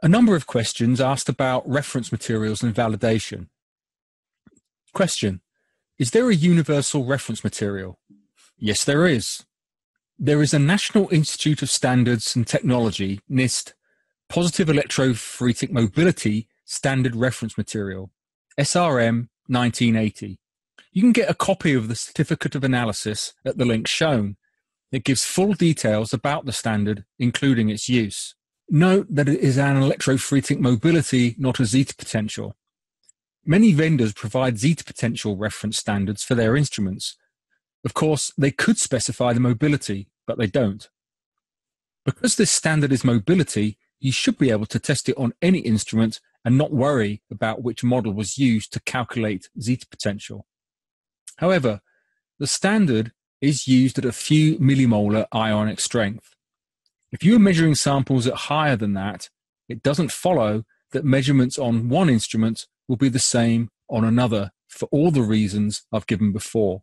A number of questions asked about reference materials and validation. Question: is there a universal reference material? Yes, there is. There is a National Institute of Standards and Technology, NIST, Positive Electrophoretic Mobility Standard Reference Material, SRM 1980. You can get a copy of the Certificate of Analysis at the link shown. It gives full details about the standard, including its use. Note that it is an electrophoretic mobility, not a Zeta potential. Many vendors provide Zeta potential reference standards for their instruments. Of course, they could specify the mobility, but they don't. Because this standard is mobility, you should be able to test it on any instrument and not worry about which model was used to calculate Zeta potential. However, the standard is used at a few millimolar ionic strength. If you are measuring samples at higher than that, it doesn't follow that measurements on one instrument will be the same on another for all the reasons I've given before.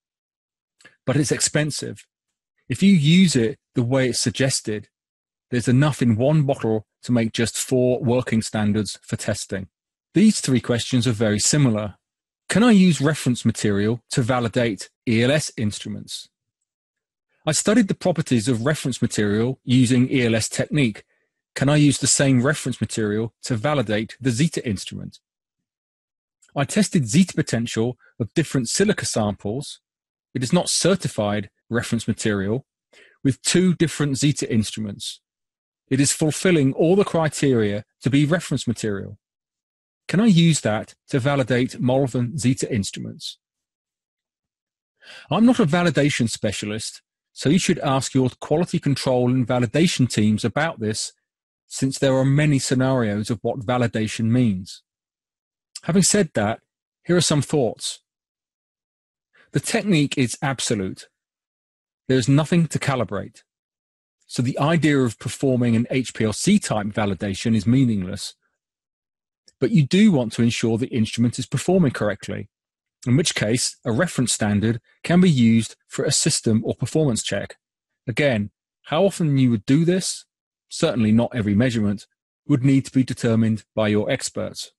But it's expensive. If you use it the way it's suggested, there's enough in one bottle to make just 4 working standards for testing. These 3 questions are very similar. Can I use reference material to validate ELS instruments? I studied the properties of reference material using ELS technique. Can I use the same reference material to validate the Zeta instrument? I tested Zeta potential of different silica samples. It is not certified reference material with 2 different Zeta instruments. It is fulfilling all the criteria to be reference material. Can I use that to validate Malvern Zeta instruments? I'm not a validation specialist, so you should ask your quality control and validation teams about this, since there are many scenarios of what validation means. Having said that, here are some thoughts. The technique is absolute. There is nothing to calibrate. So the idea of performing an HPLC type validation is meaningless. But you do want to ensure the instrument is performing correctly, in which case a reference standard can be used for a system or performance check. Again, how often you would do this, certainly not every measurement, would need to be determined by your experts.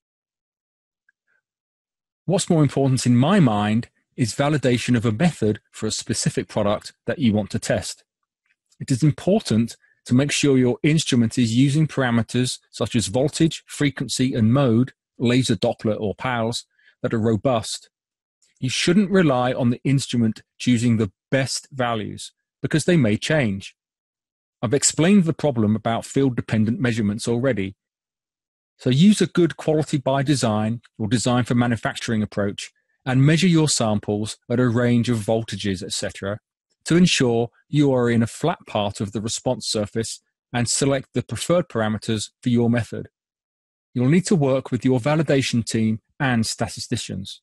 What's more important in my mind is validation of a method for a specific product that you want to test. It is important to make sure your instrument is using parameters such as voltage, frequency, and mode, laser Doppler or PALS, that are robust. You shouldn't rely on the instrument choosing the best values because they may change. I've explained the problem about field-dependent measurements already. So use a good quality by design or design for manufacturing approach and measure your samples at a range of voltages, etc., to ensure you are in a flat part of the response surface and select the preferred parameters for your method. You'll need to work with your validation team and statisticians.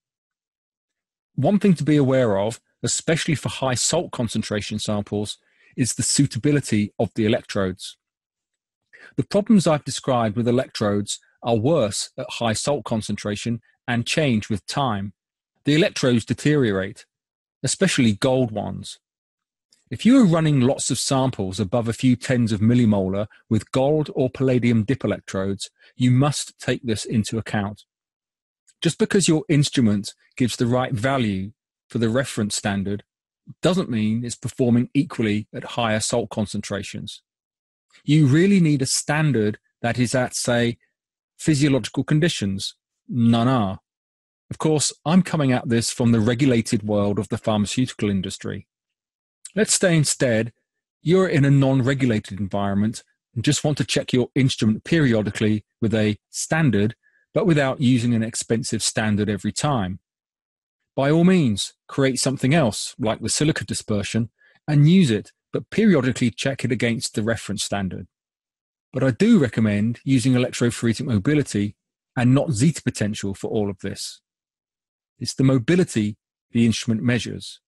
One thing to be aware of, especially for high salt concentration samples, is the suitability of the electrodes. The problems I've described with electrodes are worse at high salt concentration and change with time. The electrodes deteriorate, especially gold ones. If you are running lots of samples above a few tens of millimolar with gold or palladium dip electrodes, you must take this into account. Just because your instrument gives the right value for the reference standard doesn't mean it's performing equally at higher salt concentrations. You really need a standard that is at, say, physiological conditions. None are. Of course, I'm coming at this from the regulated world of the pharmaceutical industry. Let's say instead you're in a non-regulated environment and just want to check your instrument periodically with a standard, but without using an expensive standard every time. By all means, create something else, like the silica dispersion, and use it, but periodically check it against the reference standard. But I do recommend using electrophoretic mobility and not Zeta potential for all of this. It's the mobility the instrument measures.